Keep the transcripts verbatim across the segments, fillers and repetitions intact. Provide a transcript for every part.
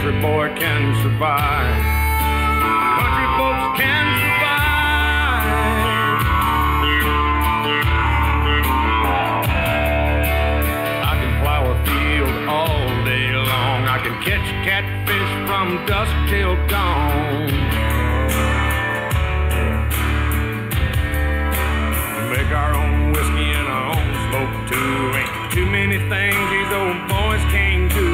country boy can survive. Country folks can survive. I can plow a field all day long. I can catch catfish from dusk till dawn. Make our own whiskey and our own smoke too. Ain't too many things these old boys can't do.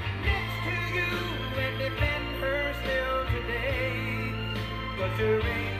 Defend her still today, 'cause there ain't